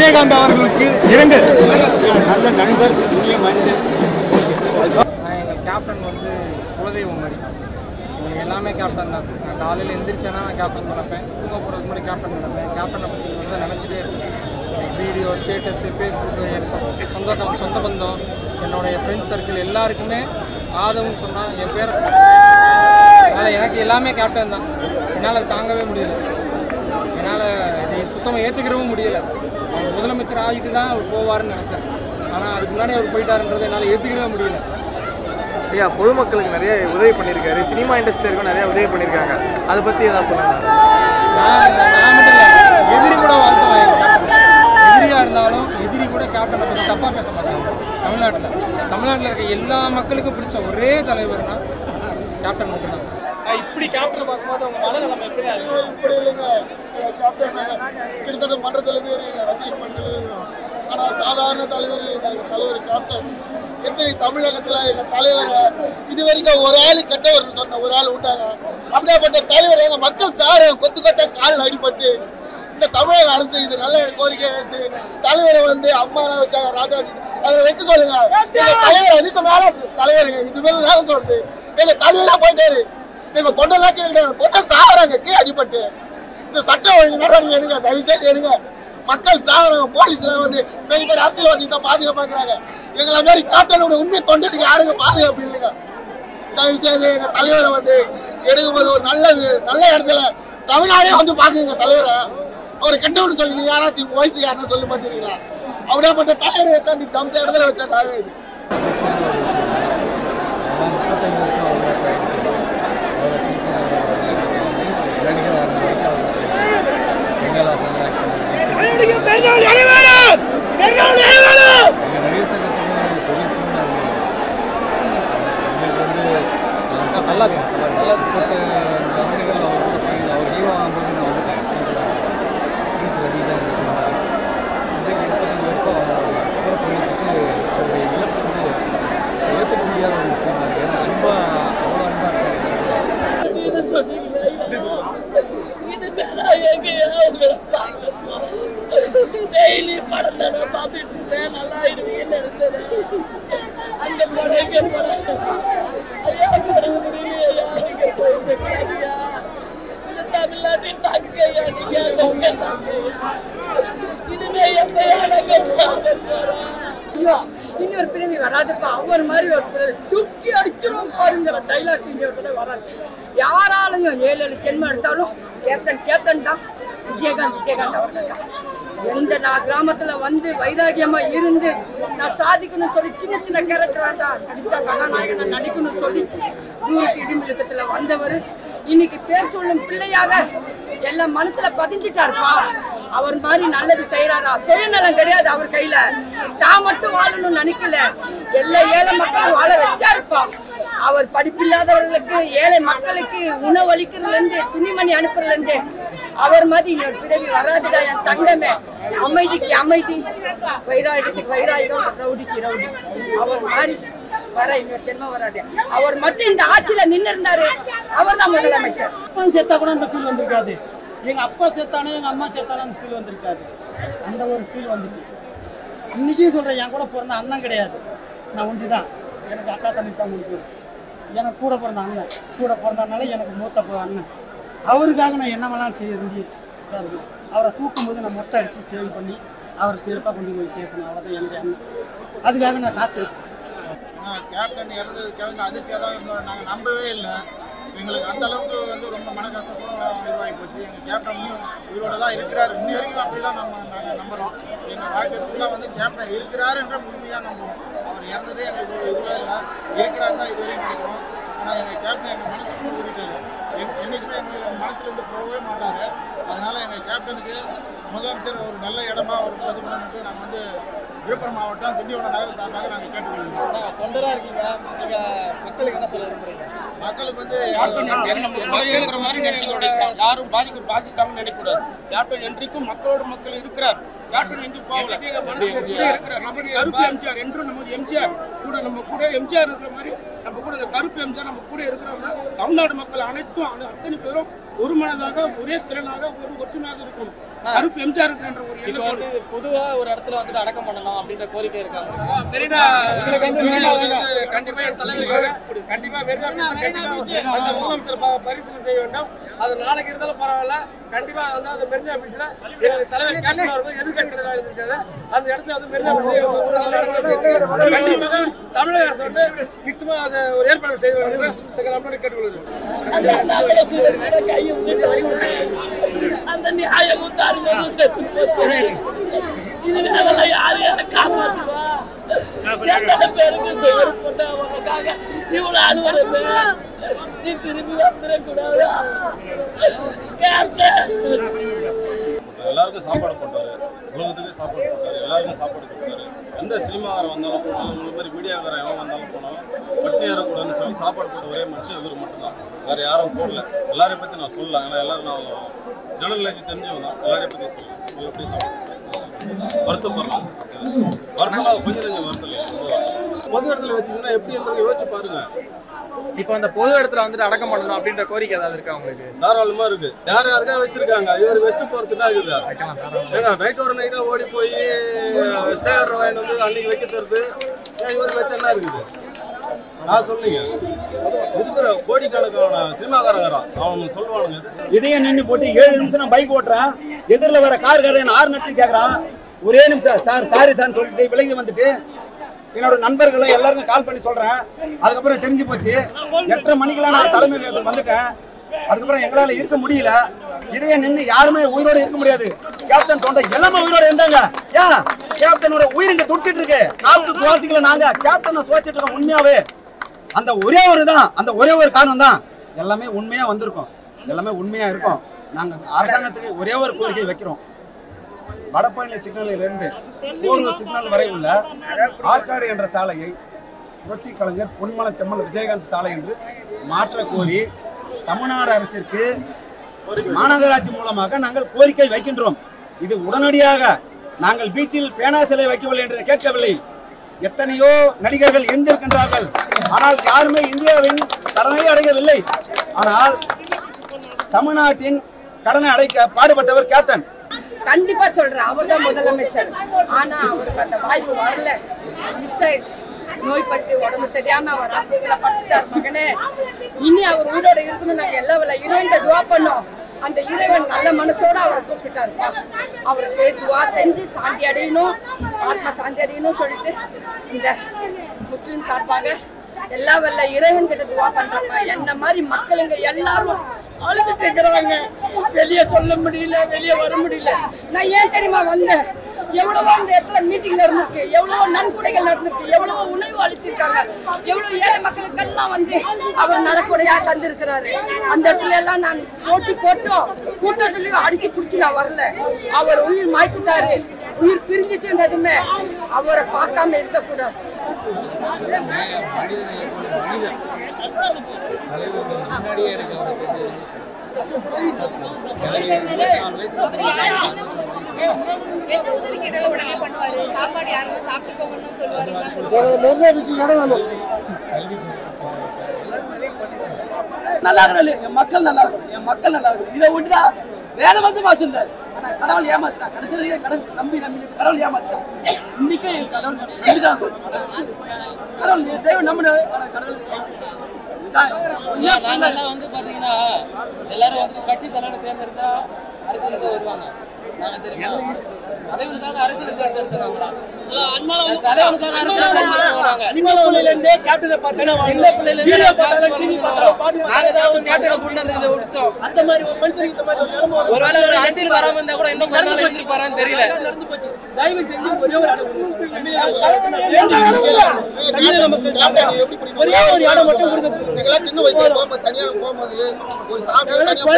விஜயகாந்த் அவர்களுக்கு இரங்கல். நல்ல நண்பர், புதிய மனிதர். எங்கள் கேப்டன் வந்து குலதெய்வம் மாதிரி. எனக்கு எல்லாமே கேப்டன் தான். நான் காலையில் எந்திரிச்சேன்னா நான் கேப்டன் நினைப்பேன், தூங்க போகிறதுக்கு முன்னாடி கேப்டன் நினைப்பேன். கேப்டனை பற்றி வந்து நினச்சிட்டே இருப்பேன். வீடியோ, ஸ்டேட்டஸு, ஃபேஸ்புக்கு, என் சொந்த பந்தம், என்னுடைய ஃப்ரெண்ட்ஸ் சர்க்கிள் எல்லாருக்குமே ஆதவன்னு சொன்னால் என் பேர். அதனால் எனக்கு எல்லாமே கேப்டன் தான். என்னால் அது தாங்கவே முடியல. என்னால் இதை சுத்தமாக ஏற்றுக்கிறவும் முடியலை. அவர் முதலமைச்சர் ஆகிட்டு தான் அவர் போவார்னு நினச்சேன். ஆனால் அதுக்கு முன்னாடி அவர் போயிட்டாருன்றதை என்னால் ஏற்றுக்கவே முடியல. ஐயா, பொதுமக்களுக்கு நிறைய உதவி பண்ணியிருக்காரு, சினிமா இண்டஸ்ட்ரிக்கும் நிறைய உதவி பண்ணியிருக்காங்க. அதை பற்றி ஏதாவது சொல்லுங்கள். நான் மட்டும் இல்லை, எதிரி கூட வாழ்த்துவேன். எங்கள் கேப்டன் எதிரியாக இருந்தாலும் எதிரி கூட கேப்டனை பற்றி தப்பாக பேச மாட்டாங்க. தமிழ்நாட்டில் இருக்க எல்லா மக்களுக்கும் பிடிச்ச ஒரே தலைவர்னா கேப்டன் மட்டும்தான். இப்படி கேப்டனை பார்க்கும்போது அவங்க மனநிலைமை எப்படி? இப்படி இல்லைங்க, கேப்டன் கிட்டத்தட்ட மன்றத்திலேருந்து ரசிகர் மன்றத்தில் இருக்கணும். ஆனால் சாதாரண தலைவர் தலைவர் கேப்டன் எத்தனை தமிழகத்தில் எங்கள் தலைவரை இது வரைக்கும் ஒரு ஆள் கெட்டவர்னு சொன்ன ஒரு ஆள் விட்டாங்க. அப்படியாப்பட்ட தலைவர் எங்கள் மக்கள் சார் கொத்து கொத்த காலில் அடிபட்டு இந்த தமிழக அரசு இது நல்ல கோரிக்கை எடுத்து தலைவரை வந்து அம்மாலாம் வச்சாங்க, ராஜாஜி அதை வைக்க சொல்லுங்க. எங்க தலைவர் அதுக்கு மேல தலைவருங்க, இது மேல வேலை சொல்றது. எங்க தலைவரா போயிட்டாரு, எங்க தொண்டெல்லாம் தொண்டை சாகுறாங்க கீழே அடிபட்டு. இந்த சட்டம் ஒழுங்கு நடவடிக்கை எடுங்க, தயவு செய்து எடுங்க. மக்கள் சாகுறாங்க, போலீஸ்ல வந்து பெரிய பெரிய அரசியல்வாதி தான் பாதுகாப்பாக்குறாங்க. எங்களை மாதிரி கேப்டனோட உண்மை தொண்டனுக்கு யாருங்க பாதுகாப்பு இல்லைங்க. தயவு செய்து எங்க தலைவரை வந்து எடுக்கும்போது ஒரு நல்ல இடத்துல தமிழ்நாடே வந்து பாக்குங்க தலைவரை. அவர் கெட்டவனு சொல்லி யாராச்சும் வயசு யாருன்னா சொல்லி பார்த்துருக்கீங்களா? அப்படியாப்பட்ட தலைவரை தான் நீ தந்த இடத்துல வச்சாங்க. இது 35 வருஷம் அவங்கள பயணிச்சு அவரை நடிகர் வர வரைக்கும் எங்கள் நடிகர் சங்கத்துக்கு பெரிய தூணாக எங்களுக்கு வந்து நல்லா 35 ஆண்டுகள் அவர் கூட பயணி அவர் ஹீரோ ஆகும்போது நான் வந்துட்டேன். ஸ்ரீஸ் ரவி தான் இருந்தார். இன்றைக்கு 35 வருஷம் அவருடைய கூட பயணிச்சுட்டு அவருடைய இழப்பு வந்து ஏற்றுக்க முடியாத ஒரு விஷயம் தான். ஏன்னா அவ்வளோ அன்பாக இருக்காங்க. டெய்லி படத்தை நான் பார்த்துட்டு இருந்தேன், நல்லா ஆயிடுவீங்கன்னு நினைச்சேன். அங்க போறேங்க ஐயா முடியலையா, நீங்க போயிட்டு கூடாதுயா. இந்த தமிழ்நாட்டின் தாக்குங்க ஐயா, நீங்க சொங்க தாக்குங்க. இனிமே எப்பயா நாங்க போறோம். ஐயோ இன்னொரு பிரிவு வராதுப்பா, அவர் மாதிரி ஒரு பிரிவு தூக்கி அடிச்சிடும் பாருங்கிற டைலாக் இங்க ஒரு வராது. யாராலையும் 7 ஜென்மம் எடுத்தாலும் கேப்டன் தான். விஜயகாந்த் அவர்கள் தான். நான் கிராமத்துல வந்து வைராகியமா இருந்து நான் சாதிக்கணும்னு சொல்லி சின்ன கேரக்டர் வேண்டாம் நடிச்சா கதாநாயகனை நடிக்கணும்னு சொல்லி 100 இடிமிழுக்கத்துல வந்தவர் இன்னைக்கு பேர் சொல்லும் பிள்ளையாக எல்லாம் மனசுல பதிஞ்சிட்டாருப்பா. அவர் மாதிரி நல்லது செய்யறாரா? சுயநலம் கிடையாது அவர் கையில. தான் மட்டும் வாழணும்னு நினைக்கல, எல்லா ஏழை மக்களும் வாழ வச்சாருப்பா. அவர் படிப்பில்லாதவர்களுக்கு, ஏழை மக்களுக்கு உணவளிக்கிறதுல இருந்து, துணிமணி அனுப்புறதுல இருந்து அவர் மாதிரி இன்னொரு பிறவி வராதுடா என் தங்கமே. அமைதிக்கு அமைதி, வைராகியத்துக்கு வைராகியம், ரவுடிக்கு ரவுடி. அவர் மாதிரி வர இன்னொரு ஜென்மம் வராது. அவர் மட்டும் இந்த ஆட்சியில நின்று இருந்தாரு, அவர் தான் முதலமைச்சர். செத்தா கூட அந்த ஃபீல் வந்திருக்காது. எங்க அப்பா செத்தானே எங்க அம்மா செத்தானே அந்த ஃபீல் வந்திருக்காது. அந்த ஒரு ஃபீல் வந்துச்சு. இன்னைக்கும் சொல்றேன், என் கூட பிறந்த அண்ணன் கிடையாது, நான் ஒண்டி தான். எனக்கு அக்கா தம்பி தான் முடியும். எனக்கு கூட பிறந்த அண்ணன், கூட பிறந்தனால எனக்கு மூத்த அண்ணன். அவருக்காக நான் என்ன வேணாலும் செய்ய வேண்டியதாக இருக்கும். அவரை தூக்கும்போது நான் மொட்டை அடித்து சேவ் பண்ணி அவரை சிறப்பாக கொண்டு போய் சேர்க்கணும். அவ்வளோதான் என்னுடைய அண்ணன். அதுக்காக நான் காத்திருப்பேன். கேப்டன் இறந்தது கிழங்கு அதிர்ச்சியாக தான் இருந்தோம். நாங்கள் நம்பவே இல்லை. எங்களுக்கு அந்த அளவுக்கு வந்து ரொம்ப மனக்கசப்பும் இதுவாகி போச்சு. எங்கள் கேப்டன் இவரோட தான் இருக்கிறார். இன்னி வரைக்கும் அப்படி தான் நாங்கள் நம்புகிறோம். எங்கள் வாழ்க்கை ஃபுல்லாக வந்து கேப்டன் இருக்கிறாரு என்ற முழுமையாக நம்புவோம். அவர் இறந்ததே எங்களுக்கு ஒரு இதுவே இல்லை, இருக்கிறாரு தான் இது வரைக்கும் நினைக்கிறோம். ஆனால் எங்கள் கேப்டன் எங்கள் மனசுக்கு ஊறிட்டாரு. என்றைக்குமே எங்கள் மனசுலேருந்து போகவே மாட்டார். அதனால் எங்கள் கேப்டனுக்கு முதலமைச்சர் ஒரு நல்ல இடமா ஒரு இது பண்ணிட்டு நாங்கள் வந்து விழுப்புரம் மாவட்டம் திண்டிவனம் நகர சார்பாக நாங்கள் கேட்டுக்கொள்கிறோம். தொண்டராக இருக்கீங்க, நீங்கள் மக்களுக்கு என்ன சொல்ல விரும்புறீங்க? மக்களுக்கு வந்து யாரும் பாதிக்காம நினைக்கூடாது. கேப்டன் என்றைக்கும் மக்களோட மக்கள் இருக்கிறார். கேப்டன் எங்கேயும் போகல, கருப்பு எம்ஜிஆர் என்றும் நமது எம்ஜிஆர் கூட, நம்ம கூட எம்ஜிஆர் இருக்கிற மாதிரி நம்ம கூட இந்த கருப்பு எம்ஜிஆர் நம்ம கூட இருக்கிறவங்க தமிழ்நாடு மக்கள் அனைத்தும் அத்தனை பேரும் ஒரு மனதாக ஒரே திறனாக ஒரு ஒற்றுமையாக இருக்கும். கருப்பு எம்ஜிஆர் என்ற ஒரு இப்போ வந்து பொதுவா ஒரு இடத்துல வந்துட்டு அடக்கம் பண்ணணும் அப்படின்ற கோரிக்கை இருக்காங்க. கண்டிப்பா என் தலைவருக்காக கண்டிப்பா அந்த முதலமைச்சர் பரிசீலனை செய்ய வேண்டும். அது நாளைக்கு இருந்தாலும் பரவாயில்ல. கண்டிப்பா வந்து அந்த மெரினா பீச்ல எங்களுக்கு தலைவர் கேப்டன் அவர்கள் எதிர்கட்சி தலைவராக இருந்திருக்காரு. அந்த இடத்துல வந்து மெரினா பீச் கண்டிப்பாக தமிழக அரசு வந்து நிச்சயமா அதை ஒரு ஏற்பாடு செய்ய வேண்டும் என்று நம்மளுடைய கேட்டுக்கொள்வது. அந்த நியாயமும் தர்மமும் செத்து போச்சு. இது அதெல்லாம் யாரு யாரை காப்பாற்றுவா? எத்தனை பேருக்கு சோறு போட்டு அவங்களுக்காக இவ்வளவு அலுவலமே நீ திரும்பி வந்துடக்கூடாதா? எல்லாருக்கும் சாப்பாடு போட்டாரு, உலகத்துக்கே சாப்பாடு போட்டாரு, எல்லாருக்கும் சாப்பாடு கொடுத்தாரு. எந்த சினிமாக்காரன் வந்தாலும் போனாலும் உங்களை மாதிரி மீடியாக்காரன் எவன் வந்தாலும் போனாலும் பட்டினி ஏறக்கூடாதுன்னு சொல்லி சாப்பாடு போட்ட ஒரே மனுஷன் இவர் மட்டும்தான். வேறு யாரும் போடல. எல்லாரையும் பற்றி நான் சொல்லலாம். ஏன்னா எல்லாரும் நான் ஜனநாயகத்தை தெரிஞ்சவங்க தான். எல்லாரையும் பற்றி சொல்லலாம். எப்படி சாப்பிட்டு வருத்தப்படலாம். வருத்தம் கொஞ்சம் கொஞ்சம் வருத்தம் இல்லை. பொது இடத்துல வச்சுன்னா எப்படி இருந்தாலும் யோசிச்சு பாருங்க. இப்போ அந்த பொது இடத்துல வந்துட்டு அடக்கம் பண்ணணும் அப்படின்ற கோரிக்கை ஏதாவது இருக்கா உங்களுக்கு? தாராளமா இருக்கு. யார் யாருக்கா வச்சிருக்காங்க. இவர் வெஸ்ட் போறதுனா இருக்குது. ஏங்க நைட்டோட நைட்டா ஓடி போய் ஸ்டே ஆர்டர் வாங்கிட்டு வந்து அன்னைக்கு வைக்க தருது. இவருக்கு வச்ச என்ன இருக்குது? நான் சொல்லுங்க. இருக்கிற கோடிக்கணக்கான சினிமாக்காரங்கிறான் அவனு சொல்லுவானுங்க. இதையே நின்று போட்டு 7 நிமிஷம் நான் பைக் ஓட்டுறேன். எதிரில் வர கார்காரன் 6 நிமிஷம் கேட்குறான். ஒரே நிமிஷம் சார் சாரி சார்னு சொல்லிட்டு விலகி வந்துட்டு என்னோட நண்பர்களை எல்லாருக்கும் கால் பண்ணி சொல்றேன். அதுக்கப்புறம் தெரிஞ்சு போச்சு. 8:30 மணிக்கெல்லாம் நான் தலைமை வந்துட்டேன். அதுக்கப்புறம் எங்களால இருக்க முடியல. இதையே நின்று யாருமே உயிரோட இருக்க முடியாது. கேப்டன் தொண்டை எல்லாமே உயிரோட இருந்தாங்க. ஏன் கேப்டனோட உயிர் இங்க துடிச்சிட்டு இருக்கு. காத்து சுவாசிக்கல. நாங்க கேப்டனை சுவாசிட்டு இருக்கோம். உண்மையாவே அந்த ஒரே ஒரு காரணம் தான் எல்லாமே உண்மையா வந்திருக்கும். எல்லாமே உண்மையா இருக்கும். நாங்க அரசாங்கத்துக்கு ஒரே ஒரு கோரிக்கை வைக்கிறோம். வடபழனி சிக்னலில் இருந்து போரூர் சிக்னல் வரை உள்ள ஆற்காடு என்ற சாலையை புரட்சி கலைஞர் பொன்மன செம்மல் விஜயகாந்த் சாலை என்று மாற்ற கோரி தமிழ்நாடு அரசிற்கு மாநகராட்சி மூலமாக நாங்கள் கோரிக்கை வைக்கின்றோம். இது உடனடியாக நாங்கள் பீச்சில் பேனா சிலை வைக்கவில்லை என்று கேட்கவில்லை. எத்தனையோ நடிகர்கள் இருந்திருக்கின்றார்கள். ஆனால் யாருமே இந்தியாவின் கடனை அடையவில்லை. ஆனால் தமிழ்நாட்டின் கடனை அடைக்க பாடுபட்டவர் கேப்டன். கண்டிப்பா சொல்றேன். அவர் தான் முதலமைச்சர். ஆனா அவருக்கு அந்த வாய்ப்பு வரல. மிஸ் ஆயிடுச்சு. நோய்பட்டு உடம்பு தெரியாம அவர் ஆஸ்பத்திரியில படுத்துட்டார் மகனே. இனி அவர் உயிரோட இருக்கணும். நாங்க எல்லா இறைவன் துவா பண்ணோம். அந்த இறைவன் நல்ல மனசோட அவரை கூப்பிட்டாருப்பா. அவருக்கு துவா செஞ்சு சாந்தி அடையணும், ஆத்மா சாந்தி அடையணும் சொல்லிட்டு இந்த முஸ்லிம் சார்பாக எல்லா வல்ல இறைவன் கிட்ட துவா பண்றப்ப என்ன மாதிரி மக்களுங்க எல்லாரும் அழுதுட்டு இருக்கிறாங்க. வெளியே சொல்ல முடியல, வெளியே வர முடியல. நான் ஏன் தெரியுமா வந்தேன்? எவ்வளவோ இந்த இடத்துல மீட்டிங் நடந்திருக்கு, எவ்வளவோ நன்கொடைகள் நடந்திருக்கு, எவ்வளவோ உணவு அளித்திருக்காங்க, எவ்வளவு ஏழை மக்களுக்கெல்லாம் வந்து அவர் நடக்கொடையா தந்திருக்கிறாரு. அந்த இடத்துல எல்லாம் நான் கூட்டத்திலையும் அடிச்சு பிடிச்சி நான் வரல. அவர் உயிர் மாய்த்துட்டாரு. உயிர் பிரிஞ்சிச்சுன்றதுமே அவரை பார்க்காம இருக்கக்கூடாது. எந்த உதவி கேட்டாலும் உடனே பண்ணுவாரு. சாப்பாடு யாரும் சாப்பிட்டுக்கோங்கன்னு சொல்லுவாரு. நல்லா இருக்கணும். என் மக்கள் நல்லா இருக்கும். என் மக்கள் நல்லா இருக்கும். இதை விட்டுதா வேற வந்து மாசிருந்தார். ஆனா கடவுள் ஏமாத்துறான். கடைசியிலேயே நம்பி கடவுள் ஏமாத்துறான். இன்னைக்கு கடவுள் நம்பிதான். கடவுள் தெய்வம் நம்பினது. ஆனா கடவுள் வந்து பாத்தீங்கன்னா எல்லாரும் வந்து கட்சி தலைவரை தேர்ந்தெடுத்தா அரசியலுக்கு வருவாங்க. நாங்க தெரியுமா தலைவனுக்காக அரசியல் தேர்ந்தெடுத்தாங்களா? தலைவனுக்காக அரசியல் தேர்ந்தெடுத்தாங்க. சின்ன பிள்ளைல இருந்தே கேப்டனை பார்த்தேன். சின்ன பிள்ளைல இருந்தே நாங்க தான் ஒரு கேப்டனை கொண்டு வந்து இதை விட்டோம். அந்த மாதிரி ஒரு மனுஷன் இந்த மாதிரி ஒருவேளை ஒரு அரசியல் வராம இருந்தா கூட இன்னும் கொஞ்ச நாள் இருந்திருப்பாரான்னு தெரியல. தயவு செஞ்சு ஒரே ஒரு இடம் மட்டும் கொடுக்க சொல்லுங்க. சின்ன வயசுல போகும்போது தனியாக போகும்போது ஒரு சாமி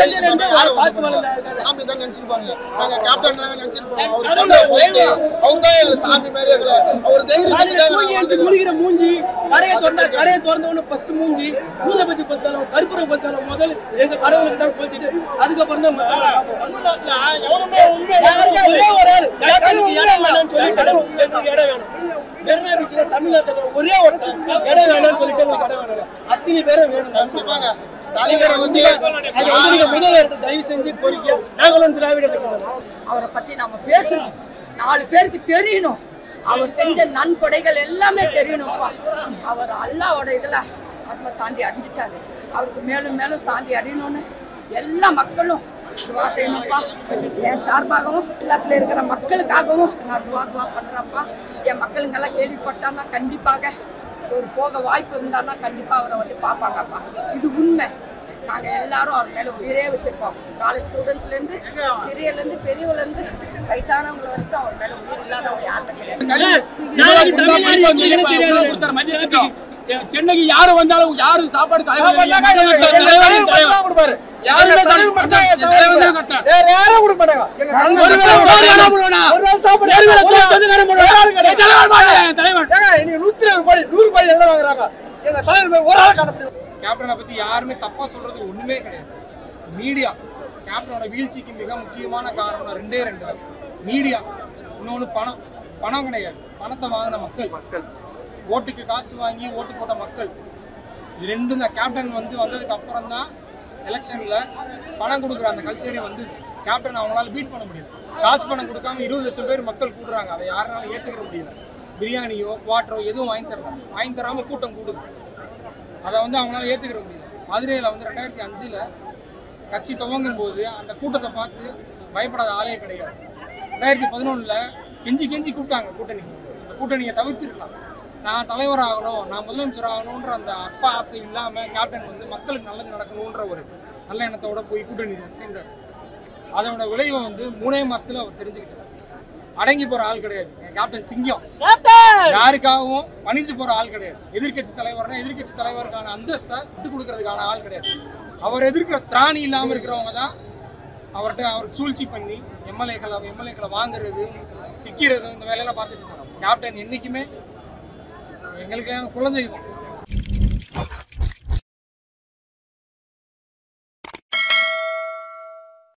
தான் நினைச்சிருப்பாங்க. நாங்க கேப்டன் நினைச்சிருப்போம். அவங்க தான் சாமி மாதிரி அவர் தைரியம் மூஞ்சி கரையை திறந்தவொன்னு ஃபர்ஸ்ட் மூஞ்சி மூதபதி கொத்தாலும் கருப்புரம் கொத்தாலும் முதல் எங்க கடவுளுக்கு தான் கொத்திட்டு அதுக்கப்புறம் தான் இடம் வேணும். மெரினா பீச்சில் தமிழ்நாட்டில் ஒரே ஒருத்தர் இடம் வேணும்னு சொல்லிட்டு உங்களுக்கு இடம் வேணும். அத்தனை பேரும் வேணும். தலைவரை வந்து தயவு செஞ்சு கோரிக்கை நாங்களும் திராவிட கட்சி அவரை பத்தி நாம பேசணும், 4 பேருக்கு தெரியணும். அவர் செஞ்ச நன்கொடைகள் எல்லாமே தெரியணும்ப்பா. அவர் அல்லாவோட இதுல ஆத்ம சாந்தி அடைஞ்சிட்டாரு. அவருக்கு மேலும் மேலும் சாந்தி அடையணும்னு எல்லா மக்களும் துவா செய்யணும்ப்பா. என் சார்பாகவும் எல்லாத்துல இருக்கிற மக்களுக்காகவும் நான் துவா பண்றேன்ப்பா. என் மக்களுங்கெல்லாம் கேள்விப்பட்டான்னா கண்டிப்பாக ஒரு போக வாய்ப்பு இருந்தான்னா கண்டிப்பா அவரை வந்து பார்ப்பாங்கப்பா. இது உண்மை. நாங்க எல்லாரும் அவர் மேல உயிரே வச்சிருப்போம். காலேஜ் ஸ்டூடெண்ட்ஸ்ல இருந்து சிறியர்ல இருந்து பெரியவர்ல இருந்து வயசானவங்க வரைக்கும் அவர் மேல உயிர் இல்லாதவங்க யாருமே கிடையாது. சென்னைக்கு யாரு வந்தாலும் யாரு சாப்பாடு கேப்டனை பத்தி யாருமே தப்பா சொல்றது ஒண்ணுமே கிடையாது. மீடியா கேப்டனோட வீழ்ச்சிக்கு மிக முக்கியமான காரணம் 2 தான். மீடியா, இன்னொன்னு பணம். பணம் கிடையாது, பணத்தை வாங்கின மக்கள், ஓட்டுக்கு காசு வாங்கி ஓட்டு போட்ட மக்கள். இது 2 தான். கேப்டன் வந்ததுக்கு அப்புறம் தான் எலெக்ஷன்ல பணம் கொடுக்குற அந்த கல்ச்சரே வந்து கேப்டன் அவங்களால பீட் பண்ண முடியாது. காசு பணம் கொடுக்காம 20 லட்சம் பேர் மக்கள் கூடுறாங்க. அதை யாருனாலும் ஏற்றுக்கிற முடியல. பிரியாணியோ குவாட்டரோ எதுவும் வாங்கி தராம கூட்டம் கூடுது. அதை அவங்களால ஏற்றுக்கிற முடியல. மதுரையில் 2005 கட்சி துவங்கும் போது அந்த கூட்டத்தை பார்த்து பயப்படாத ஆளே கிடையாது. 2011 கெஞ்சி கூப்பிட்டாங்க கூட்டணிக்கு. அந்த கூட்டணியை தவிர்த்திருக்கலாம். நான் தலைவர் ஆகணும், நான் முதலமைச்சர் ஆகணுன்ற அந்த அப்பா ஆசை இல்லாமல் கேப்டன் மக்களுக்கு நல்லது நடக்கணுன்ற ஒரு நல்ல எண்ணத்தோட போய் கூட்டணி சேர்ந்தார். அதோட விளைவை 3 மாசத்துல அவர் தெரிஞ்சுக்கிட்டார். அடங்கி போற ஆள் கிடையாது கேப்டன். சிங்கம். யாருக்காகவும் பணிஞ்சு போற ஆள் கிடையாது. எதிர்கட்சி தலைவர்னா எதிர்கட்சி தலைவருக்கான அந்தஸ்தை விட்டு கொடுக்கறதுக்கான ஆள் கிடையாது. அவர் எதிர்க்கிற திராணி இல்லாம இருக்கிறவங்க தான் அவருக்கு சூழ்ச்சி பண்ணி எம்எல்ஏக்களை வாங்குறது, விற்கிறது, இந்த வேலையெல்லாம் பார்த்துட்டு இருக்காங்க. கேப்டன் என்னைக்குமே எங்களுக்கு குழந்தை